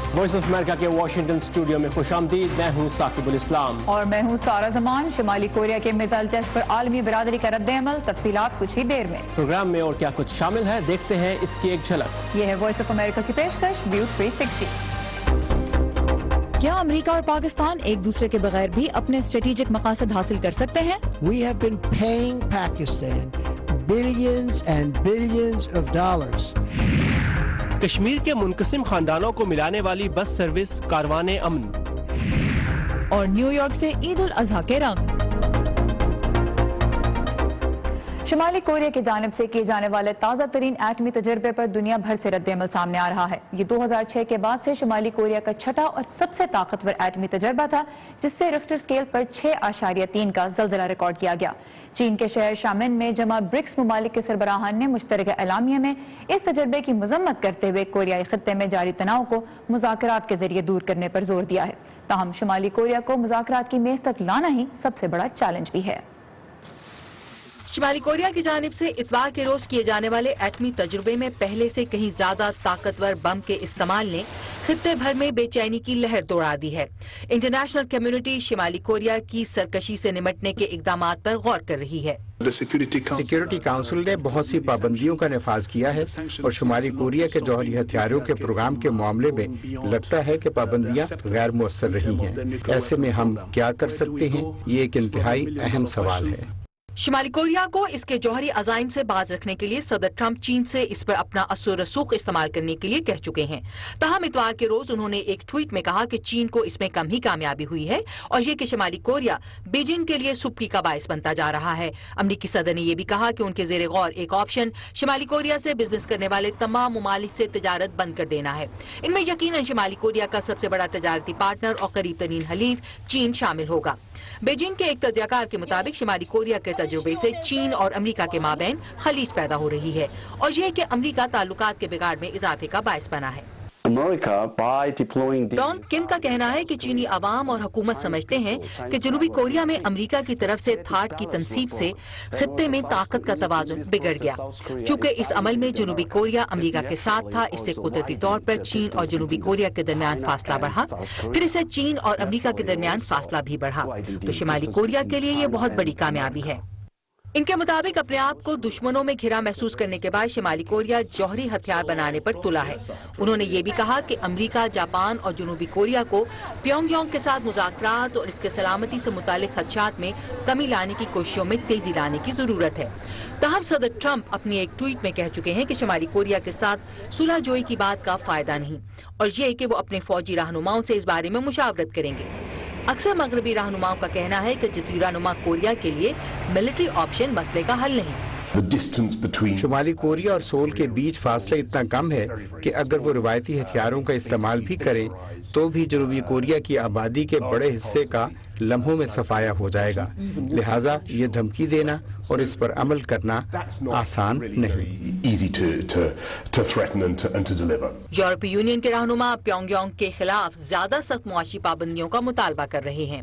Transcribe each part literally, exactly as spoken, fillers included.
Voice of America के Washington studio में खुशामदीद। मैं हूँ साकिबुल इस्लाम और मैं हूँ सारा जमान। शुमाली कोरिया के मिसाइल टेस्ट पर आलमी बिरादरी का रद्द-ए-अमल, तफसीलात कुछ ही देर में। प्रोग्राम में और क्या कुछ शामिल है, देखते हैं इसकी एक झलक। ये है वॉइस ऑफ अमेरिका की पेशकश व्यू थ्री सिक्सटी। क्या अमेरिका और पाकिस्तान एक दूसरे के बगैर भी अपने स्ट्रेटेजिक मकासद हासिल कर सकते हैं? We have been paying Pakistan billions and billions of dollars. Kashmir के मुनकसिम खानदानों को मिलाने वाली बस सर्विस कारवाने अमन। और न्यूयॉर्क से ईद उल अजहा के रंग। शुमाली कोरिया की जानिब से किए जाने वाले ताज़ा तरीन एटमी तजर्बे पर दुनिया भर से रद्द-ए-अमल सामने आ रहा है। ये दो हज़ार छह के बाद से शुमाली कोरिया का छठा और सबसे ताकतवर एटमी तजर्बा था, जिससे रिक्टर स्केल पर छह आशारिया तीन का ज़लज़ला रिकॉर्ड किया गया। चीन के शहर शामिन में जमा ब्रिक्स ममालिक के सरबराहान ने मुश्तरका एलामिया में इस तजर्बे की मजम्मत करते हुए कोरियाई खित्ते में जारी तनाव को मुज़ाकरात के जरिए दूर करने पर जोर दिया है। ताहम शुमाली कोरिया को मुज़ाकरात की मेज तक लाना ही सबसे बड़ा चैलेंज भी है। शुमाली कोरिया की जानिब से इतवार के रोज किए जाने वाले एटमी तजुर्बे में पहले से कहीं ज्यादा ताकतवर बम के इस्तेमाल ने खित्ते भर में बेचैनी की लहर दौड़ा दी है। इंटरनेशनल कम्युनिटी शुमाली कोरिया की सरकशी से निमटने के इकदामात पर गौर कर रही है। सिक्योरिटी काउंसिल ने बहुत सी पाबंदियों का नफाज किया है और शुमाली कोरिया के जौहरी हथियारों के प्रोग्राम के मामले में लगता है कि पाबंदियां गैर मुअस्सर रही हैं। ऐसे में हम क्या कर सकते हैं, ये एक इंतहाई अहम सवाल है। शुमाली कोरिया को इसके जौहरी अज़ाइम से बाज रखने के लिए सदर ट्रंप चीन से इस पर अपना असर रसूख इस्तेमाल करने के लिए कह चुके हैं। ताहम इतवार के रोज उन्होंने एक ट्वीट में कहा कि चीन को इसमें कम ही कामयाबी हुई है और ये कि शुमाली कोरिया बीजिंग के लिए सुप्की का बायस बनता जा रहा है। अमरीकी सदर ने यह भी कहा कि उनके जेर गौर एक ऑप्शन शुमाली कोरिया से बिजनेस करने वाले तमाम ममालिक से तजारत बंद कर देना है। इनमें यकीनन शुमाली कोरिया का सबसे बड़ा तजारती पार्टनर और करीब तरीन हलीफ चीन शामिल होगा। बीजिंग के एक तज्ज़ियाकार के मुताबिक शुमाली कोरिया के तजुर्बे से चीन और अमेरिका के माबैन खलीज पैदा हो रही है और यह कि अमेरिका ताल्लुकात के बिगाड़ में इजाफे का बायस बना है। डॉन किम का कहना है कि चीनी अवाम और हुकूमत समझते हैं कि जनूबी कोरिया में अमेरिका की तरफ से थाट की तनसीब से खित्ते में ताकत का तवाजुन बिगड़ गया। चूंकि इस अमल में जनूबी कोरिया अमेरिका के साथ था, इससे कुदरती तौर पर चीन और जनूबी कोरिया के दरमियान फासला बढ़ा, फिर इससे चीन और अमेरिका के दरमियान फासला भी बढ़ा। तो शुमाली कोरिया के लिए ये बहुत बड़ी कामयाबी है। इनके मुताबिक अपने आप को दुश्मनों में घिरा महसूस करने के बाद शुमाली कोरिया जौहरी हथियार बनाने पर तुला है। उन्होंने ये भी कहा कि अमेरिका, जापान और जनूबी कोरिया को प्योंगयांग के साथ मुज़ाकरात और इसके सलामती से मुतालिक खदशात में कमी लाने की कोशिशों में तेजी लाने की जरूरत है। ताहम सदर ट्रंप अपनी एक ट्वीट में कह चुके हैं कि शुमाली कोरिया के साथ सुलह जोई की बात का फायदा नहीं और ये कि वो अपने फौजी रहनुमाओं से इस बारे में मुशावरत करेंगे। अक्सर मगरबी रहनुमाओं का कहना है कि जजीरा नुमा कोरिया के लिए मिलिट्री ऑप्शन मसले का हल नहीं। शुमाली कोरिया और सोल के बीच फासला इतना कम है कि अगर वो रिवायती हथियारों का इस्तेमाल भी करें तो भी जनूबी कोरिया की आबादी के बड़े हिस्से का लम्हों में सफाया हो जाएगा। लिहाजा ये धमकी देना और इस पर अमल करना आसान नहीं। यूरोपीय यूनियन के रहनुमा प्योंगयांग के खिलाफ ज्यादा सख्त मुआशी पाबंदियों का मुतालबा कर रहे हैं।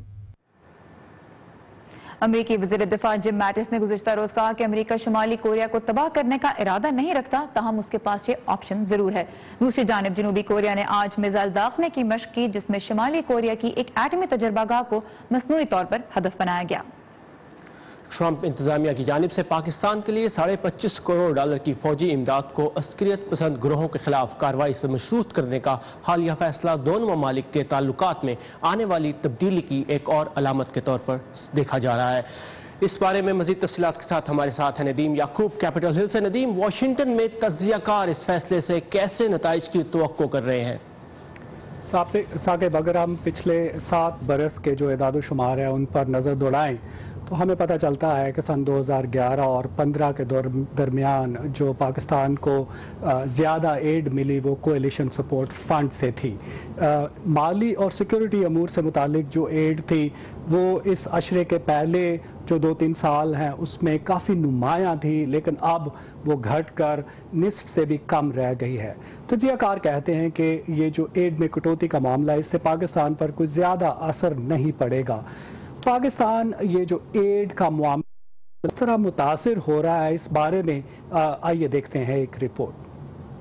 अमरीकी वज़ीर दिफा जिम मैटिस ने गुज़िश्ता रोज कहा कि अमरीका शुमाली कोरिया को तबाह करने का इरादा नहीं रखता, ताहम उसके पास ये ऑप्शन जरूर है। दूसरी जानिब जनूबी कोरिया ने आज मिसाइल दागने की मशक की, जिसमें शुमाली कोरिया की एक एटमी तजर्बागाह को मसनूई तौर पर हदफ बनाया गया। ट्रंप इंतजामिया की जानिब से पाकिस्तान के लिए साढ़े पच्चीस करोड़ डॉलर की फौजी इमदाद को अस्करियत पसंद ग्रोहों के खिलाफ कार्रवाई से मशरूत करने का हालिया फैसला दोनों ममालिक के ताल्लुकात में आने वाली तब्दीली की एक और अलामत के तौर पर देखा जा रहा है। इस बारे में मजीद तफसीलात के साथ हमारे साथ है नदीम याकूब कैपिटल हिल से। नदीम, वाशिंगटन में तज्जियाकार इस फैसले से कैसे नताइज की तवक्को कर रहे हैं? साकिब, अगर हम पिछले सात बरस के जो इदाद शुमार है उन पर नज़र दौड़ाएं तो हमें पता चलता है कि सन दो हज़ार ग्यारह और पंद्रह के दरमियान जो पाकिस्तान को ज़्यादा एड मिली वो कोएलिशन सपोर्ट फंड से थी। आ, माली और सिक्योरिटी अमूर से मुतालिक जो एड थी वो इस अशरे के पहले जो दो तीन साल हैं उसमें काफ़ी नुमायाँ थी, लेकिन अब वो घट कर निस्फ से भी कम रह गई है। तज्जियाकार कहते हैं कि ये जो एड में कटौती का मामला है इससे पाकिस्तान पर कोई ज़्यादा असर नहीं पड़ेगा। पाकिस्तान ये जो एड का मामला किस तरह मुतासिर हो रहा है इस बारे में आइए देखते हैं एक report.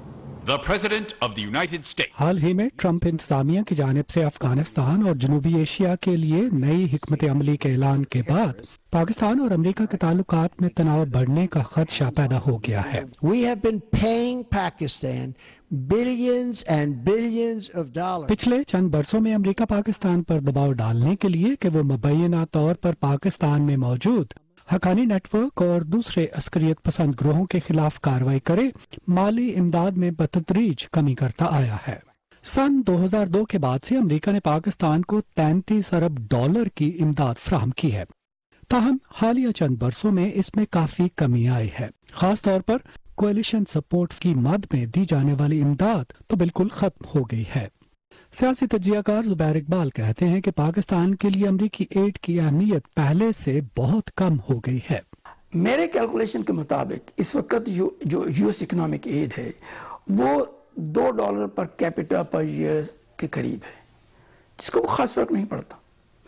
The President of the United States. हाल ही में ट्रंप इंतजामिया की जानिब से अफगानिस्तान और जनूबी एशिया के लिए नई हिकमत अमली के ऐलान के बाद पाकिस्तान और अमेरिका के ताल्लुकात में तनाव बढ़ने का खदशा पैदा हो गया है। We have been paying Pakistan billions and billions of dollars. पिछले चंद बरसों में अमेरिका पाकिस्तान पर दबाव डालने के लिए कि वो मुबैना तौर पर पाकिस्तान में मौजूद हकानी नेटवर्क और दूसरे अस्करियत पसंद ग्रोहों के खिलाफ कार्रवाई करे, माली इमदाद में बतदरीज कमी करता आया है। सन दो हज़ार दो के बाद से अमेरिका ने पाकिस्तान को तैंतीस अरब डॉलर की इमदाद फराहम की है। ताहम हालिया चंद बरसों में इसमें काफी कमी आई है। खास तौर पर कोalition सपोर्ट की मद में दी जाने वाली इमदाद तो बिल्कुल खत्म हो गई है। सियासी तज्जियाकार जुबैर इकबाल कहते हैं कि पाकिस्तान के लिए अमरीकी एड की अहमियत पहले से बहुत कम हो गई है। मेरे कैलकुलेशन के मुताबिक इस वक्त जो जो यूएस इकोनॉमिक एड है वो दो dollar per capita per year के करीब है, जिसको खास फर्क नहीं पड़ता।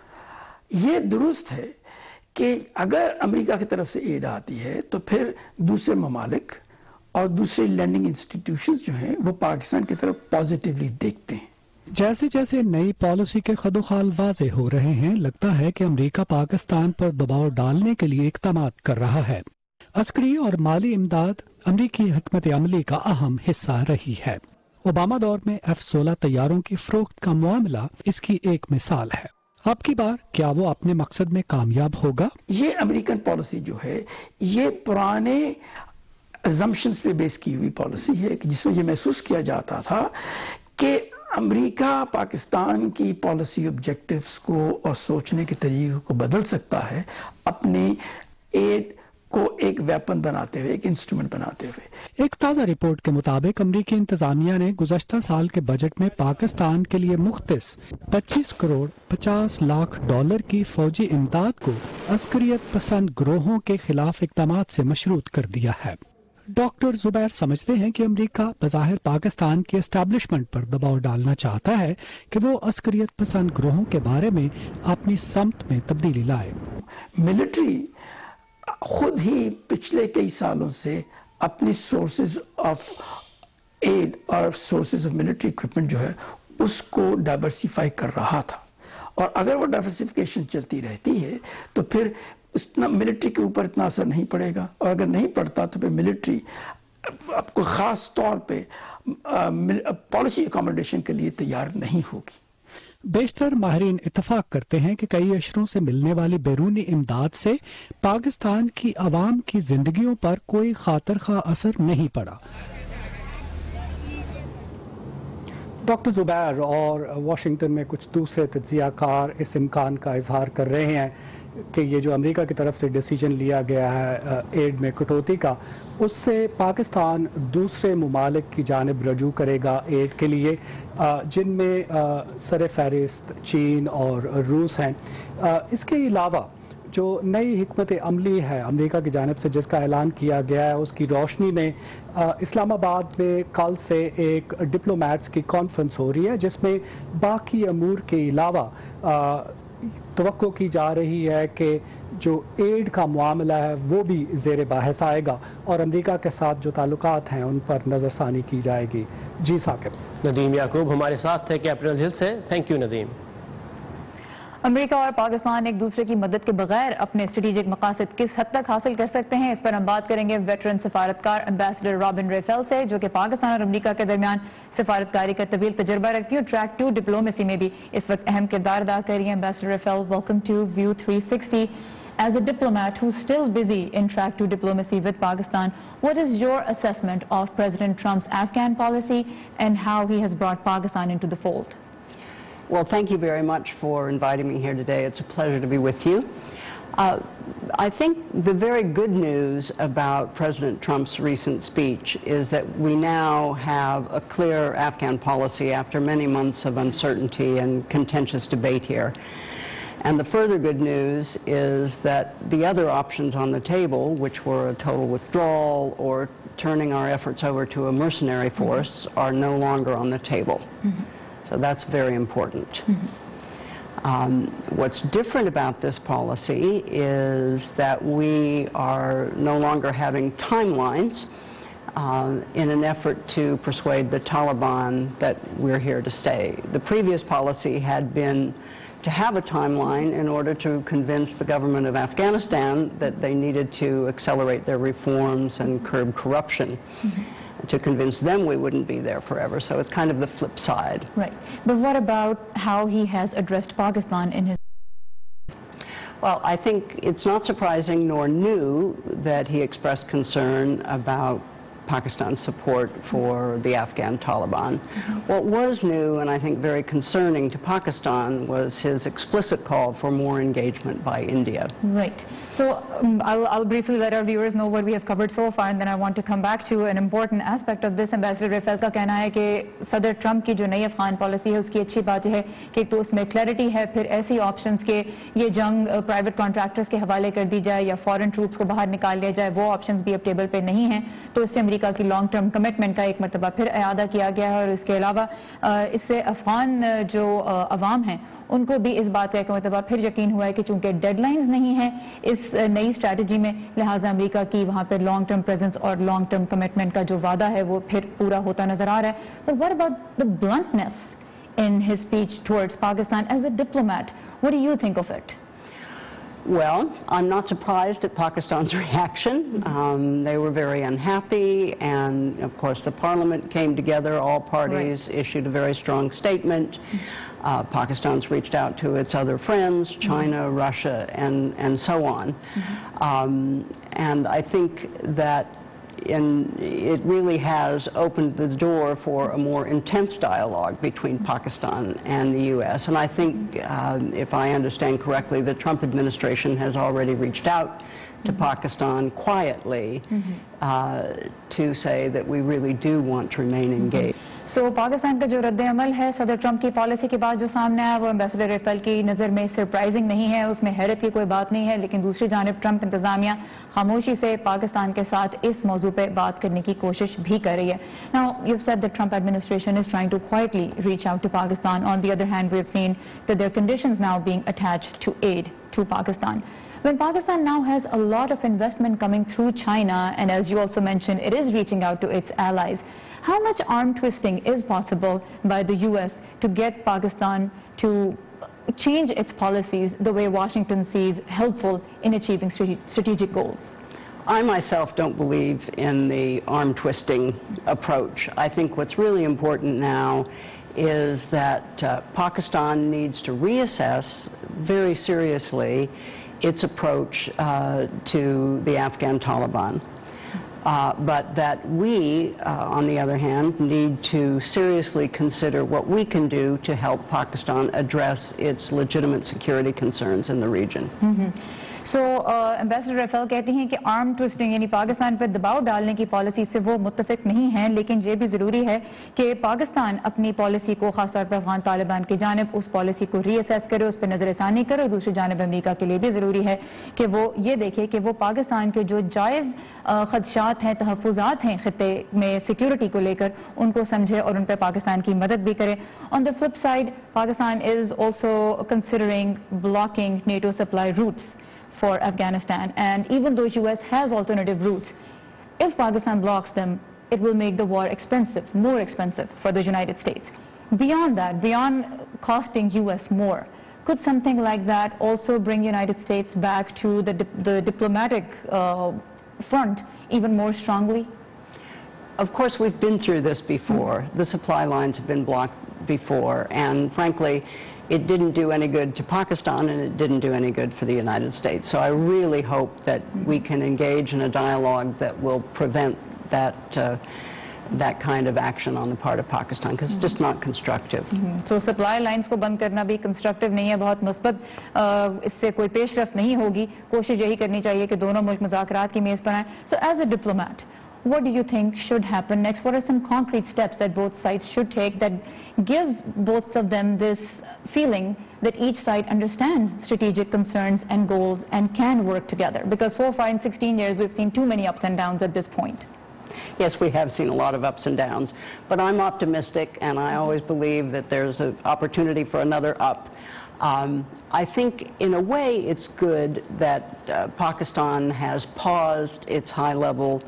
ये दुरुस्त है कि अगर अमेरिका की तरफ से एड आती है तो फिर दूसरे ममालिक और दूसरे लैंडिंग इंस्टीट्यूशंस जो हैं वो पाकिस्तान की तरफ पॉजिटिवली देखते हैं। जैसे जैसे नई पॉलिसी के खदोखाल वाजे हो रहे हैं, लगता है कि अमेरिका पाकिस्तान पर दबाव डालने के लिए इक़दामात कर रहा है। अस्करी और माली इमदाद अमरीकी हिकमत अमली का अहम हिस्सा रही है। ओबामा दौर में एफ सोलह तैयारों की फरोख्त का मामला इसकी एक मिसाल है। अब की बार क्या वो अपने मकसद में कामयाब होगा? ये अमेरिकन पॉलिसी जो है ये पुराने assumptions पे बेस की हुई पॉलिसी है कि जिसमें ये महसूस किया जाता था कि अमेरिका पाकिस्तान की पॉलिसी ऑब्जेक्टिव्स को और सोचने के तरीके को बदल सकता है अपने एड को एक वेपन बनाते हुए, एक इंस्ट्रूमेंट बनाते हुए। एक ताज़ा रिपोर्ट के मुताबिक अमरीकी इंतजामिया ने गुज़श्ता साल के बजट में पाकिस्तान के लिए मुख्तस पच्चीस करोड़ पचास लाख डॉलर की फौजी इमदाद को अस्करियत पसंद ग्रोहों के खिलाफ इक़दामात से मशरूत कर दिया है। डॉक्टर जुबैर समझते हैं कि अमेरिका बज़ाहिर पाकिस्तान की एस्टैब्लिशमेंट पर दबाव डालना चाहता है कि वो अस्करियत पसंद ग्रोहों के बारे में अपनी समत में तब्दीली लाए। मिलिट्री खुद ही पिछले कई सालों से अपनी सोर्सेज ऑफ एड और सोर्सेज ऑफ मिलिट्री इक्विपमेंट जो है उसको डाइवर्सिफाई कर रहा था, और अगर वो डाइवर्सिफिकेशन चलती रहती है तो फिर उतना मिलिट्री के ऊपर इतना असर नहीं पड़ेगा, और अगर नहीं पड़ता तो फिर मिलिट्री आपको ख़ास तौर पे पॉलिसी अकोमोडेशन के लिए तैयार नहीं होगी। बेशतर माहिरीन इत्तफाक करते हैं कि कई अशरों से मिलने वाली बैरूनी इमदाद से पाकिस्तान की आवाम की जिंदगियों पर कोई खातर खा असर नहीं पड़ा। डॉक्टर जुबैर और वाशिंगटन में कुछ दूसरे तज्जियाकार इस इम्कान का इजहार कर रहे हैं कि ये जो अमेरिका की तरफ से डिसीजन लिया गया है एड में कटौती का, उससे पाकिस्तान दूसरे ममालिक की जानिब रजू करेगा एड के लिए, जिनमें सर फहरिस्त चीन और रूस हैं। इसके अलावा जो नई हिकमत अमली है अमेरिका की जानिब से जिसका ऐलान किया गया है, उसकी रोशनी में इस्लामाबाद में कल से एक डिप्लोमेट्स की कॉन्फ्रेंस हो रही है जिसमें बाकी अमूर के अलावा तवक्को की जा रही है कि जो एड का मामला है वो भी ज़ेर बहस आएगा और अमेरिका के साथ जो ताल्लुकात हैं उन पर नज़रसानी की जाएगी। जी साकिब। नदीम याकूब हमारे साथ थे कैपिटल हिल से। Thank you Nadeem. अमेरिका और पाकिस्तान एक दूसरे की मदद के बगैर अपने स्ट्रेटेजिक मकासद किस हद तक हासिल कर सकते हैं, इस पर हम बात करेंगे वेटरन सफारतकार एम्बेसडर रॉबिन रेफेल से, जो कि पाकिस्तान और अमेरिका के दरमियान सफारतकारी का तवील तजर्बा रखती है। ट्रैक टू डिप्लोमेसी में भी इस वक्त अहम किरदार अदा कर रही है। Ambassador Raphel, welcome to view three sixty. As a diplomat who's still busy in track two diplomacy with Pakistan, what is your assessment of President Trump's Afghan policy and how he has brought Pakistan into the fold? Well, thank you very much for inviting me here today. It's a pleasure to be with you. Uh, I think the very good news about President Trump's recent speech is that we now have a clear Afghan policy after many months of uncertainty and contentious debate here. And the further good news is that the other options on the table, which were a total withdrawal or turning our efforts over to a mercenary force, mm-hmm. are no longer on the table. Mm-hmm. So that's very important. Mm-hmm. um, what's different about this policy is that we are no longer having timelines uh, in an effort to persuade the Taliban that we're here to stay. The previous policy had been to have a timeline in order to convince the government of Afghanistan that they needed to accelerate their reforms and curb corruption. Mm-hmm. To convince them we wouldn't be there forever. So it's kind of the flip side. Right. But what about how he has addressed Pakistan in his... Well, I think it's not surprising nor new that he expressed concern about Pakistan's support for the Afghan Taliban. Mm-hmm. What was new and I think very concerning to Pakistan was his explicit call for more engagement by India. Right. So um, I'll, I'll briefly let our viewers know what we have covered so far, and then I want to come back to an important aspect of this. Ambassador Rafael का कहना है कि सदर Trump की जो नई Afghan policy है उसकी अच्छी बात है कि तो उसमें क्लैरिटी है, फिर ऐसी ऑप्शंस के ये जंग प्राइवेट कॉन्ट्रैक्टर्स के हवाले कर दी जाए या फॉरेन ट्रूप्स को बाहर निकाल लिया जाए, वो ऑप्शंस भी अब टेबल पे नहीं हैं. तो इससे अमेरिका की लॉन्ग टर्म कमिटमेंट का एक मरतबा फिर अयादा किया गया है. और इसके अलावा इससे अफगान जो अवाम हैं उनको भी इस बात का एक मरतबा फिर यकीन हुआ है कि चूंकि डेडलाइंस नहीं है इस नई स्ट्रैटेजी में, लिहाजा अमेरिका की वहाँ पर लॉन्ग टर्म प्रेजेंस और लॉन्ग टर्म कमिटमेंट का जो वादा है वो फिर पूरा होता नजर आ रहा है. But what about the bluntness in his speech towards Pakistan as a diplomat, what do you think of it? Well, I'm not surprised at Pakistan's reaction. Um, they were very unhappy, and of course the parliament came together, all parties right. issued a very strong statement. Uh, Pakistan's reached out to its other friends, China, mm-hmm. Russia, and, and so on. Mm-hmm. um, and I think that in, it really has opened the door for a more intense dialogue between Pakistan and the U S. And I think, uh, if I understand correctly, the Trump administration has already reached out to mm-hmm. Pakistan quietly mm-hmm. uh, to say that we really do want to remain engaged. So so, Pakistan का जो रद्द अमल है सदर Trump की policy के बाद जो सामने आया वो एम्बेसडर रेफेल की नज़र में सरप्राइजिंग नहीं है, उसमें हैरत की कोई बात नहीं है. लेकिन दूसरी जानिब ट्रंप इंतज़ामिया खामोशी से पाकिस्तान के साथ इस मौजू पे बात करने की कोशिश भी कर रही है. Now you have said the Trump administration is trying to quietly reach out to Pakistan. On the other hand we have seen that there conditions now being attached to aid to Pakistan. When Pakistan now has a lot of investment coming through China, and as you also mentioned, it is reaching out to its allies, how much arm twisting is possible by the U S to get Pakistan to change its policies the way Washington sees helpful in achieving strategic goals? I myself don't believe in the arm twisting approach. I think what's really important now is that uh, Pakistan needs to reassess very seriously its approach uh, to the Afghan Taliban. Uh, but that we, uh, on the other hand, need to seriously consider what we can do to help Pakistan address its legitimate security concerns in the region. Mm-hmm. So ambassador Raphel कहती हैं कि arm twisting यानी पाकिस्तान पर दबाव डालने की policy से वो मुत्तफिक नहीं हैं, लेकिन ये भी ज़रूरी है कि पाकिस्तान अपनी पॉलिसी को खासतौर पर अफगान तालिबान की जानिब उस पॉलिसी को रीअसेस करे, उस पर नज़रसानी करे. और दूसरी जानिब अमेरिका के लिए भी ज़रूरी है कि वो ये देखे कि वो पाकिस्तान के जो जायज़ खदशात हैं, तहफ़्फ़ुज़ात हैं ख़ित्ते में सिक्योरिटी को लेकर, उनको समझे और उन पर पाकिस्तान की मदद भी करे. On the flip side Pakistan is also considering blocking NATO supply routes for Afghanistan, and even though U S has alternative routes, if Pakistan blocks them, it will make the war expensive, more expensive for the United States. Beyond that, beyond costing U S more, could something like that also bring United States back to the, di the diplomatic uh, front even more strongly? Of course, we've been through this before. Mm-hmm. The supply lines have been blocked before, and frankly, it didn't do any good to Pakistan, and it didn't do any good for the United States. So I really hope that we can engage in a dialogue that will prevent that uh, that kind of action on the part of Pakistan, because it's just not constructive. Mm-hmm. So supply lines को बंद करना भी constructive नहीं है, बहुत मुस्बत इससे कोई पेशरफ्त नहीं होगी. कोशिश यही करनी चाहिए कि दोनों मुल्क मुज़ाकरात की मेज़ पर आएं. So as a diplomat, what do you think should happen next? What are some concrete steps that both sides should take that gives both of them this feeling that each side understands strategic concerns and goals and can work together? Because so far in sixteen years, we've seen too many ups and downs at this point. Yes, we have seen a lot of ups and downs, but I'm optimistic, and I always believe that there's an opportunity for another up. Um, I think, in a way, it's good that uh, Pakistan has paused its high-level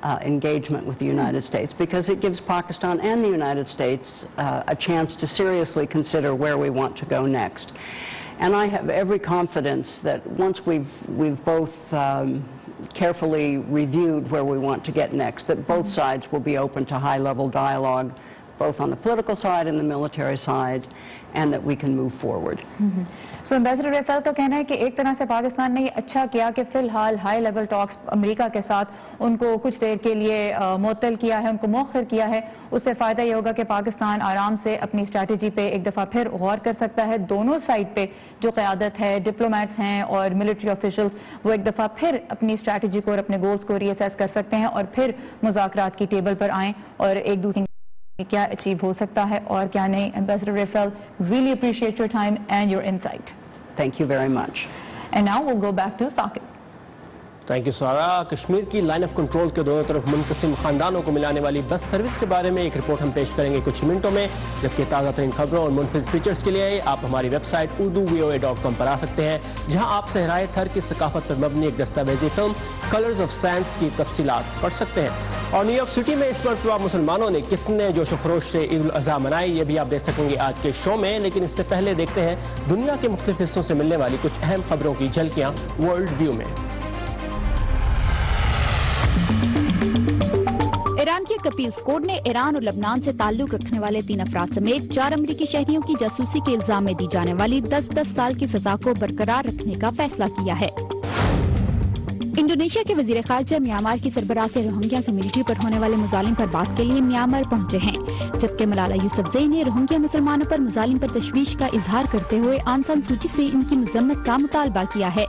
uh, engagement with the United States, because it gives Pakistan and the United States uh, a chance to seriously consider where we want to go next. And I have every confidence that once we've, we've both um, carefully reviewed where we want to get next, that both sides will be open to high-level dialogue, both on the political side and the military side, and that we can move forward. So Ambassador Rafael का कहना है कि एक तरह से पाकिस्तान ने ये अच्छा किया कि फिलहाल हाई लेवल टॉक्स अमेरिका के साथ उनको कुछ देर के लिए मुअत्तल किया है, उनको मौखर किया है. उससे फ़ायदा ये होगा कि पाकिस्तान आराम से अपनी स्ट्रैटेजी पे एक दफ़ा फिर गौर कर सकता है. दोनों साइड पे जो क़यादत है, डिप्लोमेट्स हैं और मिलिट्री ऑफिशियल्स, वो एक दफ़ा फिर अपनी स्ट्रैटेजी को और अपने गोल्स को रीअसेस कर सकते हैं और फिर मुज़ाकरात की टेबल पर आएँ और एक दूसरे क्या अचीव हो सकता है और क्या नहीं. Ambassador Rafael, really appreciate your time and your insight. Thank you very much. And now we'll go back to Saqib. Thank you Sara. Kashmir की लाइन ऑफ कंट्रोल के दोनों तरफ मुनक़सिम खानदानों को मिलाने वाली बस सर्विस के बारे में एक रिपोर्ट हम पेश करेंगे कुछ मिनटों में, जबकि ताज़ा तरीन खबरों और मुनफिज फीचर्स के लिए आप हमारी website Urdu V O A dot com पर आ सकते हैं, जहां आप सहराए थर की सकाफत पर मबनी एक दस्तावेजी फिल्म कलर्स ऑफ सैंस की तफसीलात पढ़ सकते हैं. और न्यूयॉर्क सिटी में इस मरतबा मुसलमानों ने कितने जोश व खरोश से ईद उल अज़हा मनाई, ये भी आप देख सकेंगे आज के शो में. लेकिन इससे पहले देखते हैं दुनिया के मुख्तलिफ हिस्सों से मिलने वाली कुछ अहम खबरों की झलकियाँ वर्ल्ड व्यू में. ईरान के कपील्स कोर्ट ने ईरान और लबनान से ताल्लुक रखने वाले तीन अफराद समेत चार अमरीकी शहरियों की जासूसी के इल्जाम में दी जाने वाली दस दस साल की सजा को बरकरार रखने का फैसला किया है. इंडोनेशिया के वजीर खारजा म्यांमार की सरबराह से रोहिंग्या कम्युनिटी पर होने वाले मुजालिम पर बात के लिए म्यांमार पहुंचे हैं, जबकि मलाला यूसुफजई ने रोहिंग्या मुसलमानों पर मुजालिम पर तशवीश का इजहार करते हुए आंग सान सूची से इनकी मजम्मत का मुतालबा किया है.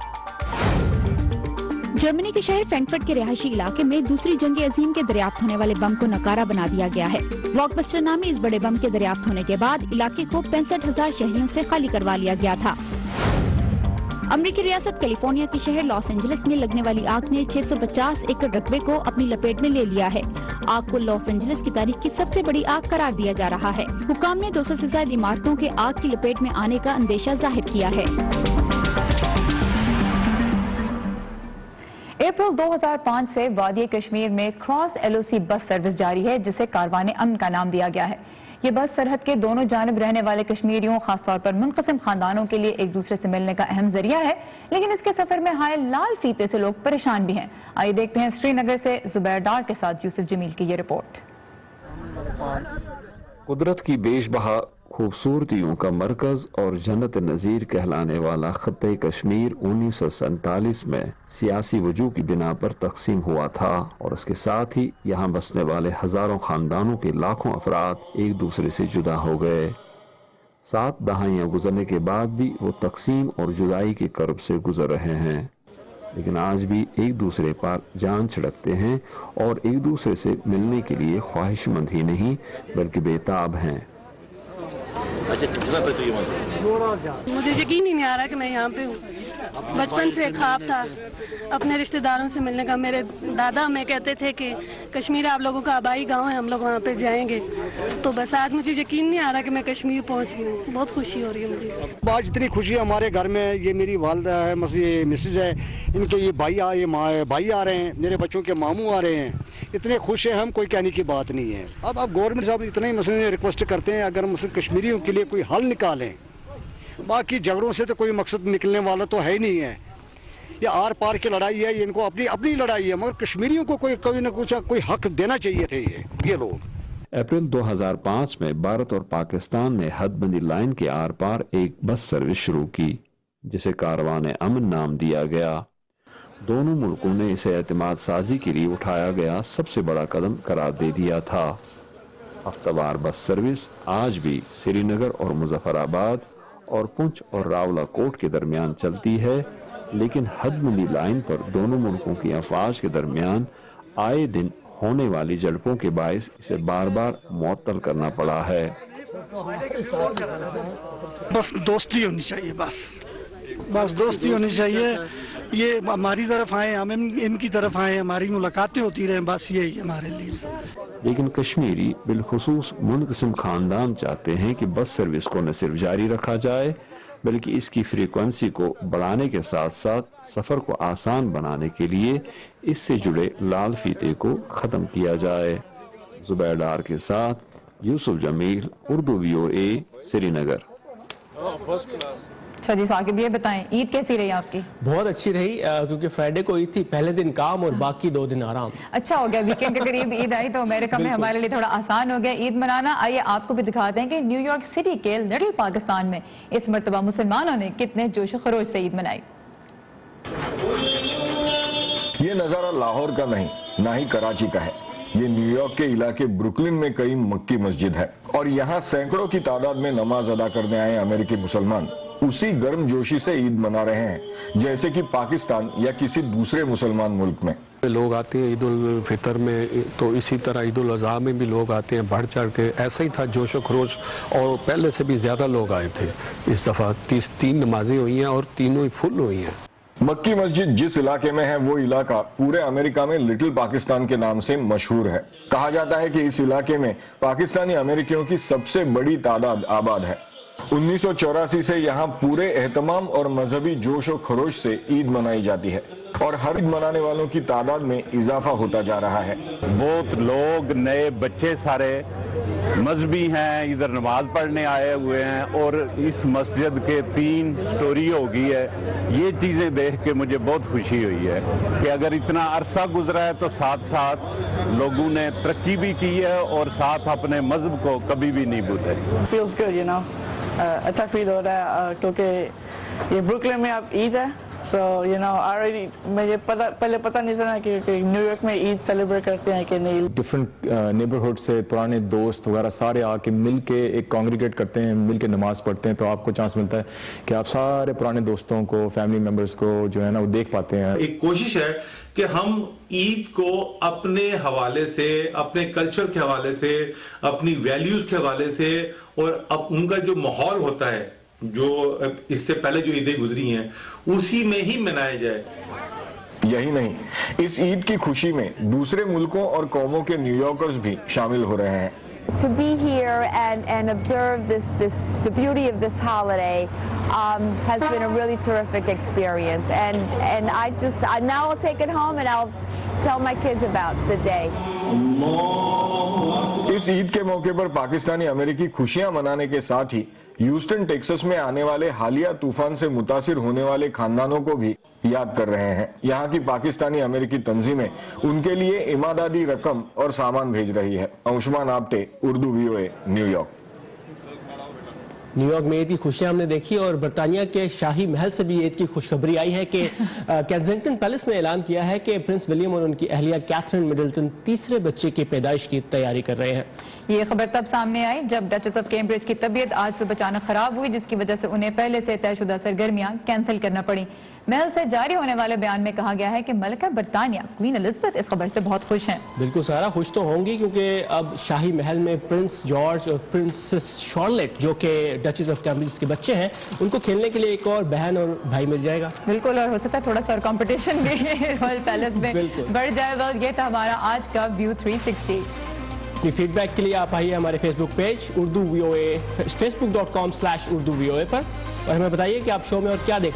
जर्मनी के शहर फ्रैंकफर्ट के रिहायशी इलाके में दूसरी जंग अजीम के दरियाफ्त होने वाले बम को नकारा बना दिया गया है. ब्लॉकबस्टर नामी इस बड़े बम के दरियाफ्त होने के बाद इलाके को पैंसठ हजार शहरियों से खाली करवा लिया गया था. अमरीकी रियासत कैलिफोर्निया के शहर लॉस एंजलिस में लगने वाली आग ने छह सौ पचास एकड़ रकबे को अपनी लपेट में ले लिया है. आग को लॉस एंजलिस की तारीख की सबसे बड़ी आग करार दिया जा रहा है. हुकाम ने दो सौ से ज्यादा इमारतों के आग की लपेट में आने का अंदेशा जाहिर किया है. अप्रैल दो हज़ार पाँच से वादी कश्मीर में क्रॉस एल ओ सी बस सर्विस जारी है, जिसे कारवाने अमन का नाम दिया गया है. ये बस सरहद के दोनों जानब रहने वाले कश्मीरियों, खासतौर पर मुनक़सिम खानदानों के लिए एक दूसरे से मिलने का अहम जरिया है. लेकिन इसके सफर में हाय लाल फीते से लोग परेशान भी हैं. आइए देखते हैं श्रीनगर से जुबैर डार के साथ यूसुफ जमील की ये रिपोर्ट. कुदरत की बेशबहा खूबसूरतियों का मरकज और जन्नत नज़ीर कहलाने वाला खत्ते कश्मीर उन्नीस सौ सैंतालीस में सियासी वजूह की बिना पर तकसीम हुआ था, और उसके साथ ही यहाँ बसने वाले हजारों खानदानों के लाखों अफराद एक दूसरे से जुदा हो गए. सात दहाइयाँ गुजरने के बाद भी वो तकसीम और जुदाई के कर्ब से गुजर रहे हैं, लेकिन आज भी एक दूसरे पर जान छिड़कते हैं और एक दूसरे से मिलने के लिए ख्वाहिशमंद ही नहीं बल्कि बेताब हैं. मुझे यकीन ही नहीं आ रहा कि मैं यहाँ पे हूँ. बचपन से एक ख्वाब था अपने रिश्तेदारों से मिलने का. मेरे दादा हमें कहते थे कि कश्मीर आप लोगों का आबाई गांव है, हम लोग वहाँ पे जाएंगे. तो बस आज मुझे यकीन नहीं आ रहा कि मैं कश्मीर पहुँच गई हूँ. बहुत खुशी हो रही है मुझे. आज इतनी खुशी है हमारे घर में. ये मेरी वालदा है, ये मिसेज है, इनके ये भाई आ ये भाई आ रहे हैं, मेरे बच्चों के मामू आ रहे हैं. इतने खुश हैं हम, कोई कहने की बात नहीं है. अब अब गवर्नमेंट साहब इतने ही मसले रिक्वेस्ट करते हैं अगर मुस्लिम कश्मीरियों के लिए कोई हल निकालें. बाकी झगड़ों से तो कोई मकसद निकलने वाला तो है ही नहीं है. ये आर पार की लड़ाई है, ये इनको अपनी अपनी लड़ाई है, मगर कश्मीरियों को कोई कोई न कुछ कोई हक देना चाहिए थे ये ये लोग. अप्रैल दो हज़ार पाँच में भारत और पाकिस्तान ने हदबंदी लाइन के आर पार एक बस सर्विस शुरू की, जिसे कारवाने अमन नाम दिया गया. दोनों मुल्कों ने इसे एतमाद साजी के लिए उठाया गया सबसे बड़ा कदम करार दे दिया था. हफ्तावार बस सर्विस आज भी श्रीनगर और मुजफ्फराबाद और पुंछ और रावलाकोट के दरमियान चलती है, लेकिन हदबंदी लाइन पर दोनों मुल्कों की अफवाज के दरमियान आए दिन होने वाली झड़पों के बायस इसे बार बार मुअत्तल करना पड़ा है. बस दोस्ती होनी चाहिए, बस बस दोस्ती होनी चाहिए. ये हमारी तरफ आए, हम इनकी तरफ आए, हमारी मुलाकातें होती रहे, बस यही हमारे लिए. लेकिन कश्मीरी बिलखुसूस मुनक़सिम खानदान चाहते हैं कि बस सर्विस को न सिर्फ जारी रखा जाए بلکہ اس کی فریکوینسی کو بڑھانے کے ساتھ ساتھ سفر کو آسان بنانے کے لیے اس سے جڑے لال فیتے کو ختم کیا جائے۔ زبیر ڈار کے ساتھ یوسف جمیل، اردو وی او اے، سری نگر۔ اچھا جی ثاقب، یہ بتائیں عید کیسی رہی آپ کی؟ بہت اچھی رہی، کیونکہ فرائیڈے کو عید تھی، پہلے دن کام اور باقی دو دن آرام۔ اچھا ہو گیا، ویکینڈ کے قریب عید آئی تو امریکہ میں ہمارے لیے تھوڑا آسان ہو گیا عید منانا۔ آئیے آپ کو بھی دکھاتے ہیں کہ نیو یارک سٹی کے لٹل پاکستان میں اس مرتبہ مسلمانوں نے کتنے جوش و خروش سے عید منائی۔ یہ نظارہ لاہور کا نہیں، نہ ہی کراچی کا ہے، یہ نیو یارک کے علاقے بروکلن میں کئی مکی مسجد ہے، اور یہاں سینکڑوں کی تعداد میں نماز ادا کرنے آئے امریکی مسلمان اسی گرم جوشی سے عید منا رہے ہیں جیسے کہ پاکستان یا کسی دوسرے مسلمان ملک میں۔ لوگ آتے ہیں عید الفطر میں، تو اسی طرح عید الاضحیٰ میں بھی لوگ آتے ہیں بڑھ چڑھ کے، ایسا ہی تھا جوش و خروش، اور پہلے سے بھی زیادہ لوگ آئے تھے۔ اس دفعہ تیس تین نمازیں ہوئی ہیں اور تینوں ہی فل ہوئی ہیں۔ مکی مسجد جس علاقے میں ہے وہ علاقہ پورے امریکہ میں لٹل پاکستان کے نام سے مشہور ہے۔ کہا جاتا ہے کہ اس علاقے میں پاکستانی امریکیوں کی سب سے بڑی تعداد آباد ہے۔ انیس سو چوراسی سے یہاں پورے اہتمام اور مذہبی جوش و خروش سے عید منائی جاتی ہے، اور ہر عید منانے والوں کی تعداد میں اضافہ ہوتا جا رہا ہے۔ بہت لوگ، نئے بچے سارے مذہبی ہیں، ادھر نماز پڑھنے آئے ہوئے ہیں، اور اس مسجد کے تین سٹوری ہو گئی ہے۔ یہ چیزیں دیکھ کے مجھے بہت خوشی ہوئی ہے کہ اگر اتنا عرصہ گزرا ہے تو ساتھ ساتھ لوگوں نے ترقی بھی کی ہے اور ساتھ اپنے مذہب کو کبھی بھی نہیں بھولے۔ feels good, you know. اچھا فیل ہو رہا ہے کیونکہ یہ بروکلن میں اب عید ہے، سو یو نو آلریڈی مجھے پتا پہلے پتہ نہیں تھا کہ نیو یارک میں عید سیلیبریٹ کرتے ہیں کہ نہیں۔ ڈفرینٹ نیبرہڈ سے پرانے دوست وغیرہ سارے آ کے مل کے ایک کانگریگیٹ کرتے ہیں، مل کے نماز پڑھتے ہیں، تو آپ کو چانس ملتا ہے کہ آپ سارے پرانے دوستوں کو، فیملی ممبرس کو جو ہے نا وہ دیکھ پاتے ہیں۔ ایک کوشش ہے کہ ہم عید کو اپنے حوالے سے، اپنے کلچر کے حوالے سے، اپنی ویلیوز کے حوالے سے، اور ان کا جو ماحول ہوتا ہے جو اس سے پہلے جو عیدیں گزری ہیں اسی میں ہی منایا جائے۔ یہی نہیں، اس عید کی خوشی میں دوسرے ملکوں اور قوموں کے نیو یارکرز بھی شامل ہو رہے ہیں۔ To be here and, and observe this, this, the beauty of this holiday um, has been a really terrific experience. And, and I just, I, now I'll take it home and I'll tell my kids about the day. اس عید کے موقع پر پاکستانی امریکی خوشیاں منانے کے ساتھ ہی Houston Texas میں آنے والے حالیہ طوفان سے متاثر ہونے والے خاندانوں کو بھی یاد کر رہے ہیں۔ یہاں کی پاکستانی امریکی تنظیمیں ان کے لیے امدادی رقم اور سامان بھیج رہی ہے۔ Usman Apte, Urdu V O A, New York. New York میں عید کی خوشیاں ہم نے دیکھی، اور برطانیہ کے شاہی محل سے بھی عید کی خوشخبری آئی ہے کہ کینزنگٹن پیلس نے اعلان کیا ہے کہ پرنس ولیم اور ان کی اہلیہ کیتھرین مڈلٹن تیسرے بچے کی پیدائش کی تیاری کر رہے ہیں۔ یہ خبر تب سامنے آئی جب ڈچس آف کیمبرج کی طبیعت آج صبح اچانک خراب ہوئی، جس کی وجہ سے انہیں پہلے سے طے شدہ سرگرمیاں کینسل کرنا پڑی۔ محل سے جاری ہونے والے بیان میں کہا گیا ہے کہ ملکہ برطانیہ کوئین الزبتھ اس خبر سے بہت خوش ہیں۔ بالکل سارا خوش تو ہوں گی، کیونکہ اب شاہی محل میں پرنس جارج اور پرنسس شارلٹ جو کہ ڈچس آف کیمبرج کے بچے ہیں، ان کو کھیلنے کے لیے ایک اور بہن اور بھائی مل جائے گا۔ بالکل، اور ہو سکتا ہے تھوڑا سا کمپٹیشن بھی رائل پیلس میں بڑھ جائے گا۔ یہ تھا ہمارا آج کا ویو تھری سکسٹی۔ اپنی فیڈ بیک کے لیے آپ آئیے ہمارے Facebook page Urdu V O A, Facebook dot com slash Urdu V O A پر، اور ہمیں بتائیے کہ آپ شو میں اور کیا دیکھ